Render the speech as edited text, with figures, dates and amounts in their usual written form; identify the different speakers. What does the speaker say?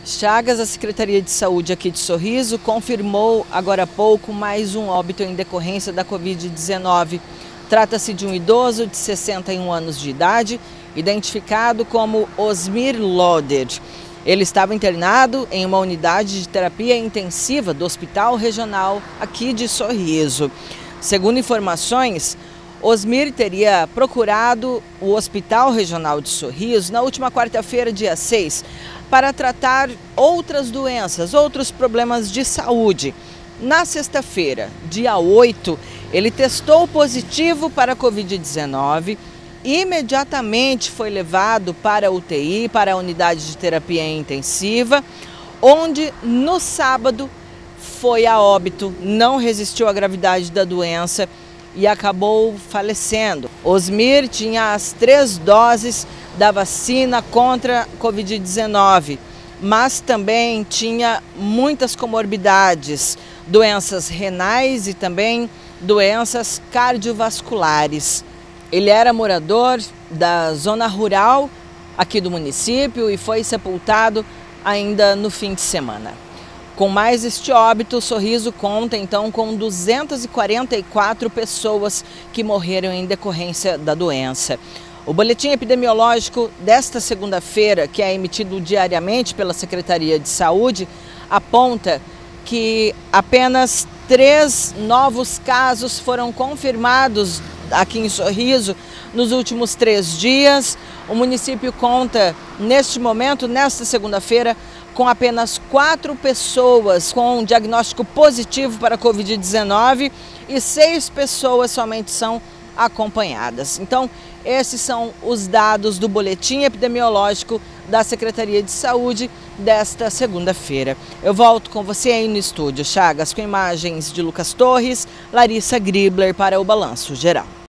Speaker 1: Chagas, a Secretaria de Saúde aqui de Sorriso confirmou agora há pouco mais um óbito em decorrência da Covid-19. Trata-se de um idoso de 61 anos de idade, identificado como Osmir Loder. Ele estava internado em uma unidade de terapia intensiva do Hospital Regional aqui de Sorriso. Segundo informações, Osmir teria procurado o Hospital Regional de Sorriso na última quarta-feira, dia 6, para tratar outras doenças, outros problemas de saúde. Na sexta-feira, dia 8, ele testou positivo para a Covid-19 e imediatamente foi levado para a UTI, para a unidade de terapia intensiva, onde no sábado foi a óbito, não resistiu à gravidade da doença e acabou falecendo. Osmir tinha as 3 doses da vacina contra a Covid-19, mas também tinha muitas comorbidades, doenças renais e também doenças cardiovasculares. Ele era morador da zona rural aqui do município e foi sepultado ainda no fim de semana. Com mais este óbito, Sorriso conta então com 244 pessoas que morreram em decorrência da doença. O boletim epidemiológico desta segunda-feira, que é emitido diariamente pela Secretaria de Saúde, aponta que apenas 3 novos casos foram confirmados aqui em Sorriso nos últimos 3 dias. O município conta, neste momento, nesta segunda-feira, com apenas 4 pessoas com diagnóstico positivo para a Covid-19 e 6 pessoas somente são acompanhadas. Então, esses são os dados do boletim epidemiológico da Secretaria de Saúde desta segunda-feira. Eu volto com você aí no estúdio, Chagas, com imagens de Lucas Torres, Larissa Gribler para o Balanço Geral.